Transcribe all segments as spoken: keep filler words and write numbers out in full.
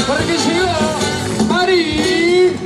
porque llegó Mari.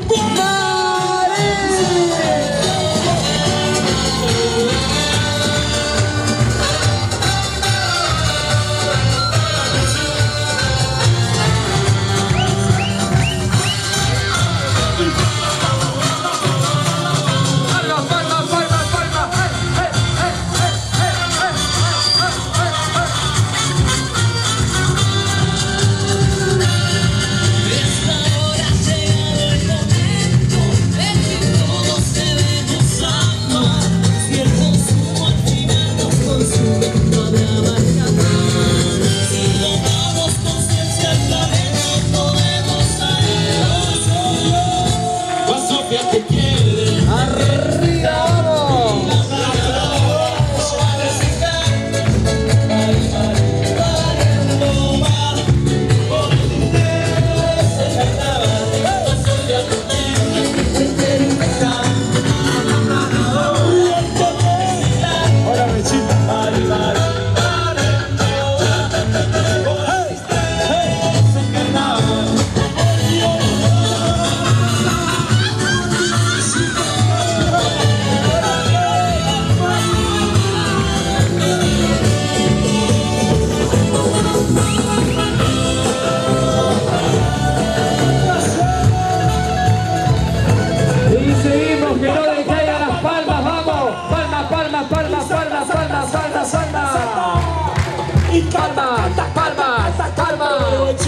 Palmas, palmas, palmas.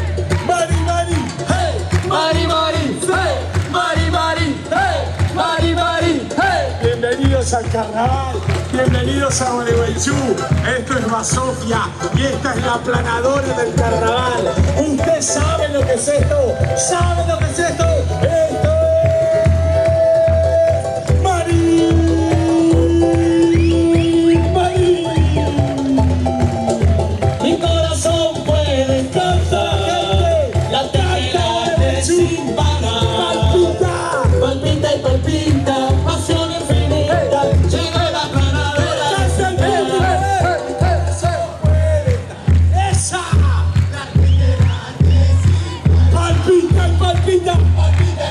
Mari, Mari, hey. Mari, Mari, hey. Mari, Mari, hey. Mari, Mari, hey. Bienvenidos al carnaval, bienvenidos a Gualeguaychú. Esto es Basofia y esta es la aplanadora del carnaval. ¿Usted sabe lo que es esto? ¿Sabe lo que es esto? Esto es Mari. Palpita, palpita, palpita.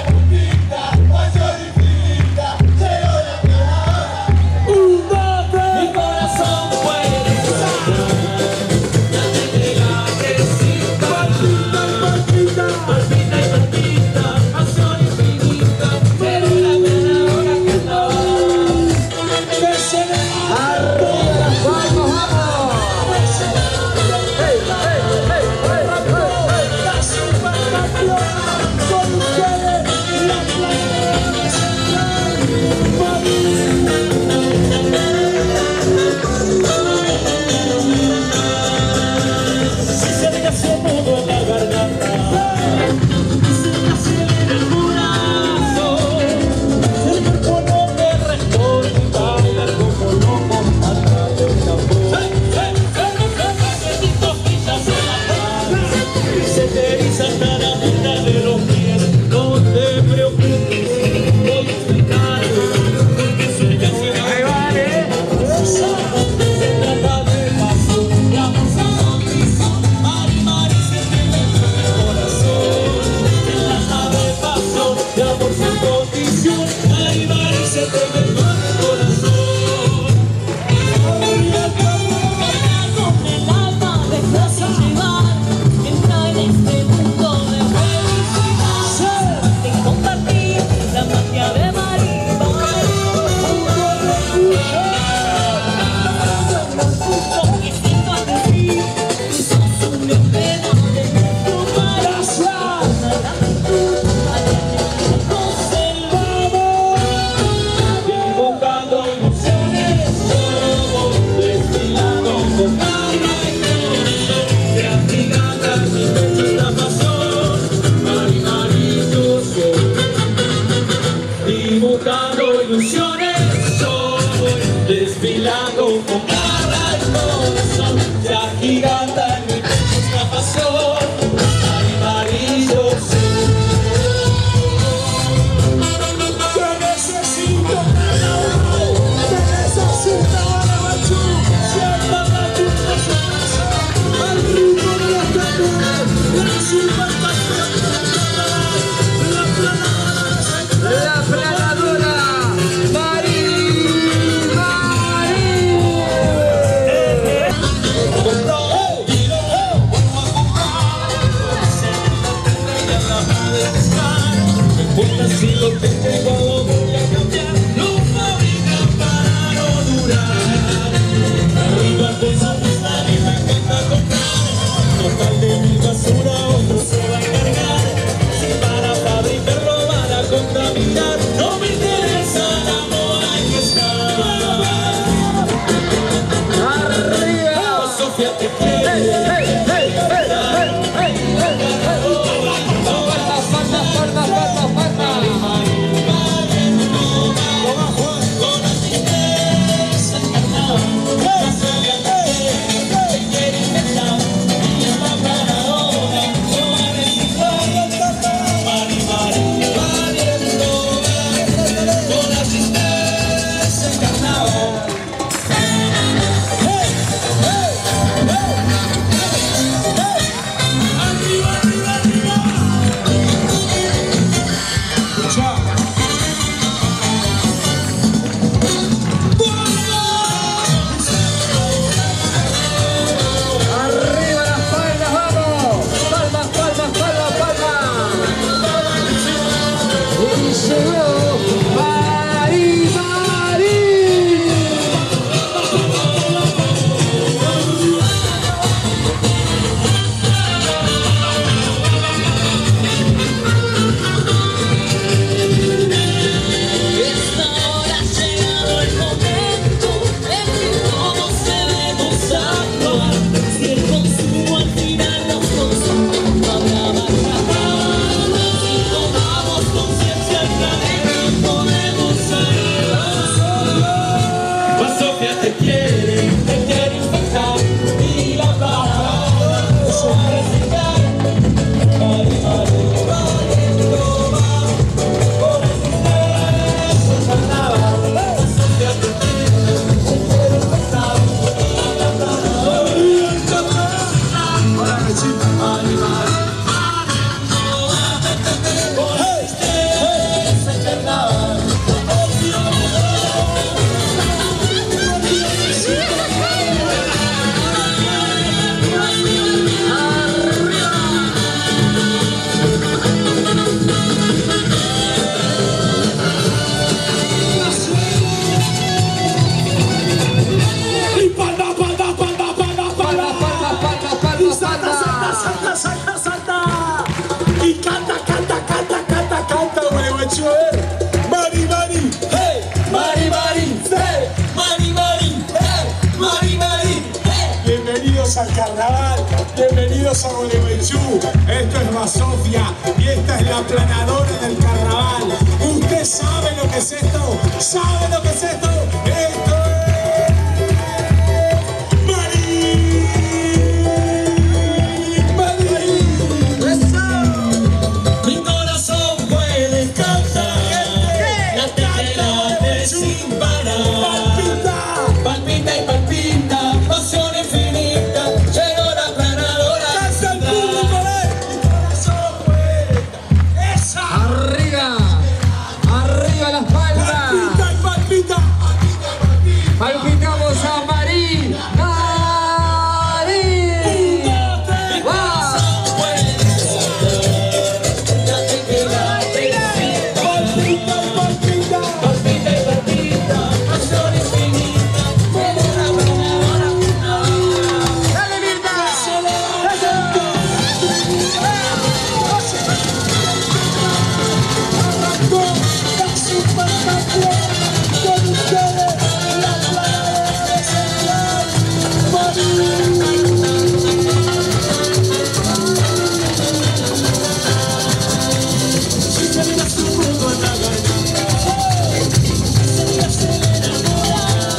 de buscar. No importa si lo que tengo lo voy a cambiar. Lo fabrican para no durar. Arriba con su pista y me encanta comprar. Total de mi basura otro se va a encargar. Si para fabricarlo van a contaminar, no me interesa la moda que está. Arriba. Sofía te quiere. Hey, hey, hey, hey, hey, hey, hey, hey. Falta, falta, falta, falta, falta. Mari, Mari, Hey, Mari, Mari, hey, Mari, Mari, hey, Mari, Mari, hey. bienvenidos al carnaval, bienvenidos a Gualeguaychú. Esto es Basofia y esta es la planadora del carnaval. ¿Usted sabe lo que es esto? ¿Sabe lo que es esto? Esto es Mari, Mari. Mi corazón puede cantar, late sin parar. Palpita y palpita, pasión infinita, llegó la planadora. ¡Casa al público! Mi corazón puede. ¡Esa! Arriba, arriba las palmas. Palpita y palpita. Palpitamos a Mari, Mari. ¡Va! Palpita y palpita. Palpita y palpita, pasión infinita, llegó la planadora. ¡Dale, Mirta! Arrancó la supercampeona con ustedes, la planadora de Central, Mari. Si se mira su mundo en la gallina, se mira se enamora.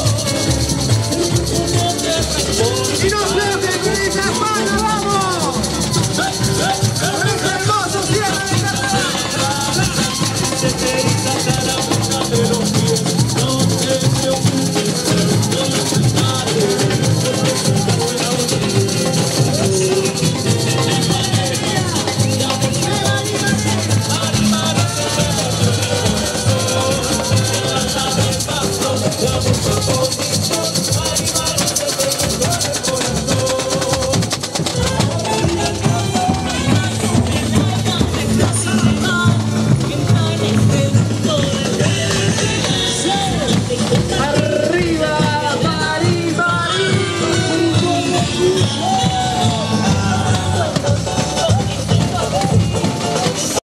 ¡Y nos vemos que grita Juana, vamos! ¡Un hermoso cierre de carnaval! Se te eriza hasta la punta de los pies, no te preocupes, no lo tarde, porque es una buena oportunidad.